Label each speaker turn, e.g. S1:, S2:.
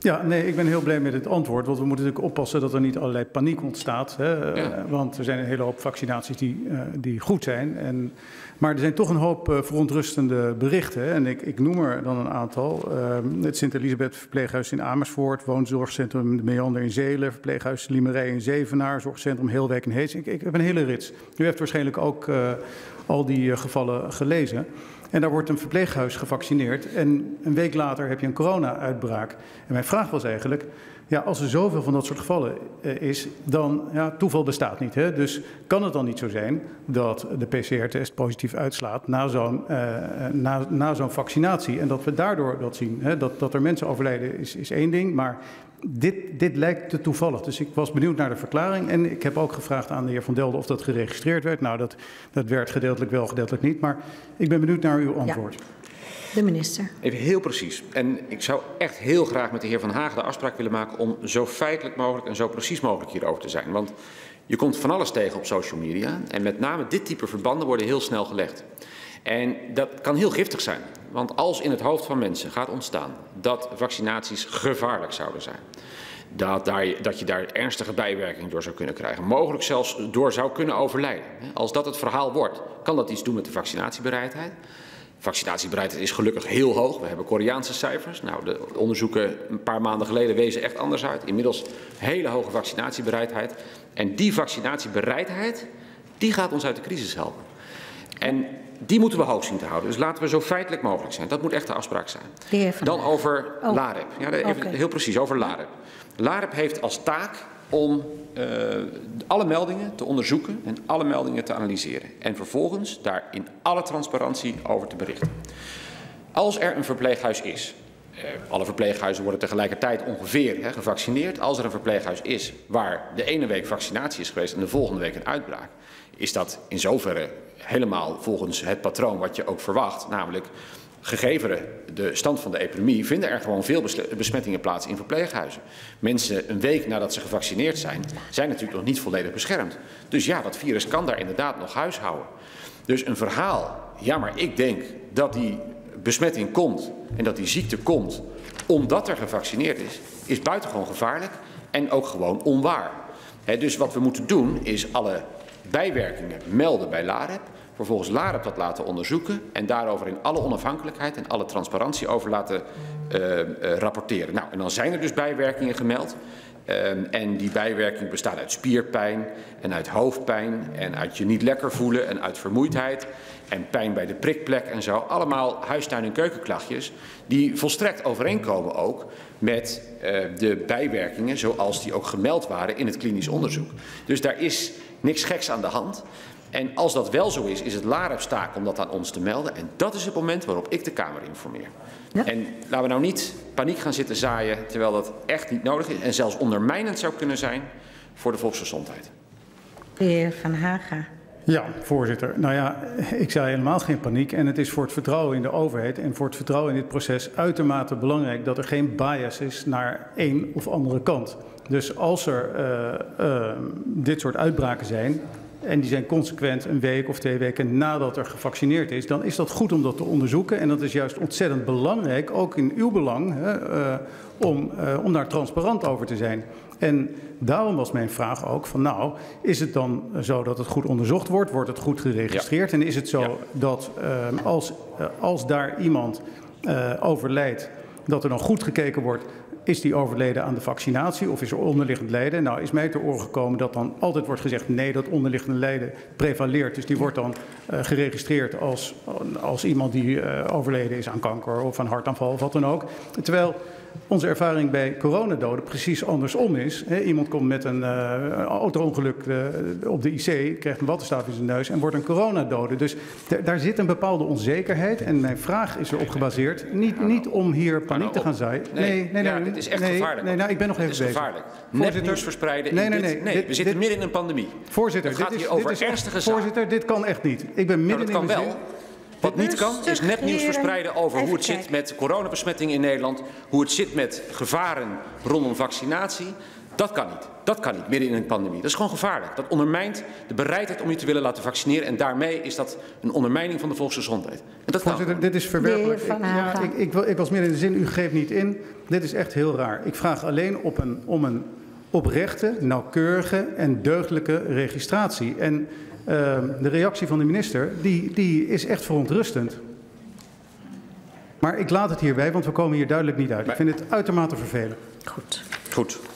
S1: Ja, nee, ik ben heel blij met het antwoord. Want we moeten natuurlijk oppassen dat er niet allerlei paniek ontstaat. Hè? Want er zijn een hele hoop vaccinaties die goed zijn. Maar er zijn toch een hoop verontrustende berichten. Hè? En ik noem er dan een aantal. Het Sint-Elisabeth verpleeghuis in Amersfoort, woonzorgcentrum De Meander in Zelen, verpleeghuis Liemerij in Zevenaar, zorgcentrum Heelwijk in Hees. Ik heb een hele rits. U heeft waarschijnlijk ook al die gevallen gelezen. En daar wordt een verpleeghuis gevaccineerd en een week later heb je een corona-uitbraak. En mijn vraag was eigenlijk, ja, als er zoveel van dat soort gevallen is, dan, ja, toeval bestaat niet. Hè? Dus kan het dan niet zo zijn dat de PCR-test positief uitslaat na zo'n vaccinatie? En dat we daardoor dat zien. Hè? Dat er mensen overlijden is één ding, maar dit lijkt te toevallig. Dus ik was benieuwd naar de verklaring. En ik heb ook gevraagd aan de heer Van Delden of dat geregistreerd werd. Nou, dat werd gedeeltelijk wel, gedeeltelijk niet. Maar ik ben benieuwd naar uw antwoord.
S2: Ja. De minister.
S3: Even heel precies. En ik zou echt heel graag met de heer Van Hagen de afspraak willen maken om zo feitelijk mogelijk en zo precies mogelijk hierover te zijn. Want je komt van alles tegen op social media. En met name dit type verbanden worden heel snel gelegd. En dat kan heel giftig zijn. Want als in het hoofd van mensen gaat ontstaan dat vaccinaties gevaarlijk zouden zijn, dat je daar ernstige bijwerkingen door zou kunnen krijgen, mogelijk zelfs door zou kunnen overlijden. Als dat het verhaal wordt, kan dat iets doen met de vaccinatiebereidheid. Vaccinatiebereidheid is gelukkig heel hoog. We hebben Koreaanse cijfers. Nou, de onderzoeken een paar maanden geleden wezen echt anders uit. Inmiddels hele hoge vaccinatiebereidheid. En die vaccinatiebereidheid, die gaat ons uit de crisis helpen. En die moeten we hoog zien te houden. Dus laten we zo feitelijk mogelijk zijn. Dat moet echt de afspraak zijn. Dan over LAREP. Ja, even heel precies over LAREP. LAREP heeft als taak om alle meldingen te onderzoeken en alle meldingen te analyseren. En vervolgens daar in alle transparantie over te berichten. Als er een verpleeghuis is, alle verpleeghuizen worden tegelijkertijd ongeveer gevaccineerd. Als er een verpleeghuis is waar de ene week vaccinatie is geweest en de volgende week een uitbraak, is dat in zoverre helemaal volgens het patroon wat je ook verwacht, namelijk gegeven de stand van de epidemie vinden er gewoon veel besmettingen plaats in verpleeghuizen. Mensen een week nadat ze gevaccineerd zijn natuurlijk nog niet volledig beschermd. Dus ja, dat virus kan daar inderdaad nog huishouden. Dus een verhaal, ja maar ik denk dat die besmetting komt en dat die ziekte komt omdat er gevaccineerd is buitengewoon gevaarlijk en ook gewoon onwaar. Dus wat we moeten doen is alle bijwerkingen melden bij LAREP. Vervolgens LAREP dat laten onderzoeken en daarover in alle onafhankelijkheid en alle transparantie over laten rapporteren. Nou, en dan zijn er dus bijwerkingen gemeld. En die bijwerking bestaat uit spierpijn en uit hoofdpijn en uit je niet lekker voelen en uit vermoeidheid en pijn bij de prikplek en zo. Allemaal huistuin- en keukenklachtjes die volstrekt overeenkomen ook met de bijwerkingen zoals die ook gemeld waren in het klinisch onderzoek. Dus daar is niks geks aan de hand. En als dat wel zo is, is het LAREP's taak om dat aan ons te melden. En dat is het moment waarop ik de Kamer informeer. Ja. En laten we nou niet paniek gaan zitten zaaien, terwijl dat echt niet nodig is. En zelfs ondermijnend zou kunnen zijn voor de volksgezondheid.
S2: De heer Van Hagen.
S1: Ja, voorzitter. Nou ja, ik zei helemaal geen paniek. En het is voor het vertrouwen in de overheid en voor het vertrouwen in dit proces uitermate belangrijk dat er geen bias is naar één of andere kant. Dus als er dit soort uitbraken zijn, en die zijn consequent een week of 2 weken nadat er gevaccineerd is, dan is dat goed om dat te onderzoeken. En dat is juist ontzettend belangrijk, ook in uw belang, om daar transparant over te zijn. En daarom was mijn vraag ook van, nou, is het dan zo dat het goed onderzocht wordt? Wordt het goed geregistreerd? Ja. En is het zo dat als daar iemand overlijdt, dat er dan goed gekeken wordt, is die overleden aan de vaccinatie of is er onderliggend lijden? Nou, is mij ter oren gekomen dat dan altijd wordt gezegd, nee, dat onderliggende lijden prevaleert. Dus die wordt dan geregistreerd als iemand die overleden is aan kanker of aan hartaanval of wat dan ook. Terwijl onze ervaring bij coronadoden precies andersom is. Iemand komt met een auto-ongeluk op de IC, krijgt een wattenstaaf in zijn neus en wordt een coronadode. Dus daar zit een bepaalde onzekerheid en mijn vraag is erop gebaseerd. Niet om hier paniek te gaan zaaien.
S3: Nee, dit is echt gevaarlijk.
S1: Nee, ik ben nog even bezig.
S3: Het is gevaarlijk. Nepnieuws verspreiden. Nee, we zitten midden in een pandemie.
S1: Voorzitter,
S3: het gaat hier over ernstige zaken.
S1: Voorzitter, dit kan echt niet. Ik ben midden in een zin.
S3: Wat niet kan, is nepnieuws verspreiden over hoe het zit met coronabesmettingen in Nederland, hoe het zit met gevaren rondom vaccinatie. Dat kan niet. Dat kan niet, midden in een pandemie. Dat is gewoon gevaarlijk. Dat ondermijnt de bereidheid om je te willen laten vaccineren. En daarmee is dat een ondermijning van de volksgezondheid. En dat
S1: Voorzitter, dit is verwerpelijk. Ik was midden in de zin, u greep niet in. Dit is echt heel raar. Ik vraag alleen om een oprechte, nauwkeurige en deugdelijke registratie. En de reactie van de minister, die is echt verontrustend. Maar ik laat het hierbij, want we komen hier duidelijk niet uit. Ik vind het uitermate vervelend.
S2: Goed.
S3: Goed.